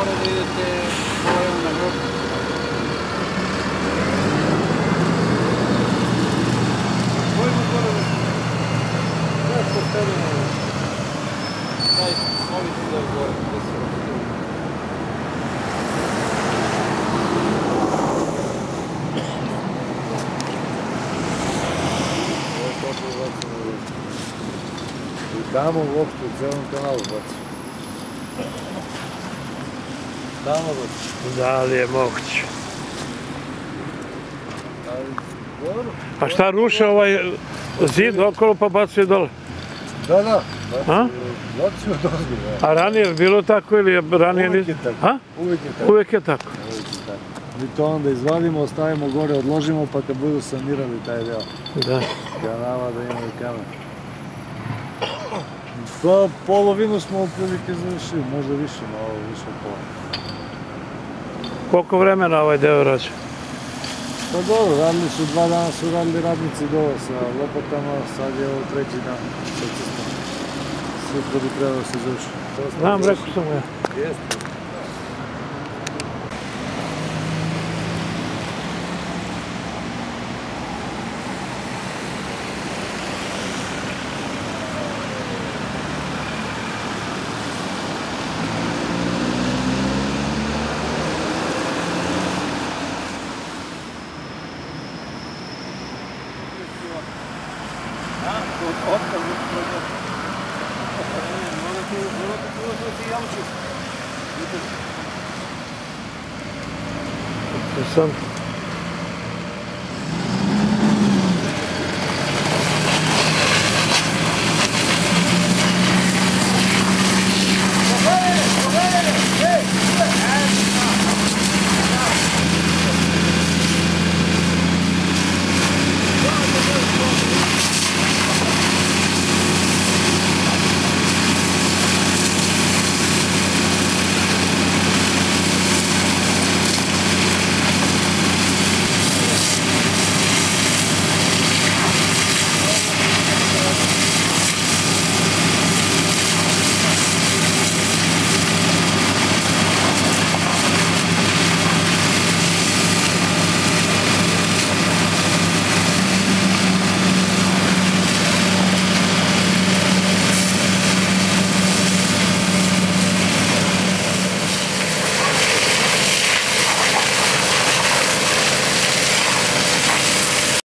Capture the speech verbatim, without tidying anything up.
mora da idete bojem na vrh. Bojimo gore da se... Sve postavljamo ovo. Daj, novi tudar gore, gde se vrti. Ovo je kako je bacimo u vrti. I tamo uopšte u celom kanalu bacimo. Tamo bacimo. Da li je moguće? Ali, dobro. A šta ruše ovaj zid okolo pa bacuje dole? Da, da. A? Bacimo dole, da. A ranije je bilo tako ili je ranije... Uvijek je tako. A? Uvijek je tako. Uvijek je tako. Uvijek je tako. Mi to onda izvadimo, ostavimo gore, odložimo, pa kad budu sanirali taj deo Da. kanala da imaju kamen. Pa polovinu smo otprilike završili, možda više, malo više od pola. Koliko vremena ovaj deo rađe? Pa dobro, radili su dva dana, su radili radnici dole sa lopatama, sad je ovo treći dan sa cestom. Sutra bi trebalo da se završi. Znam, rekao sam ja. Jeste. Sam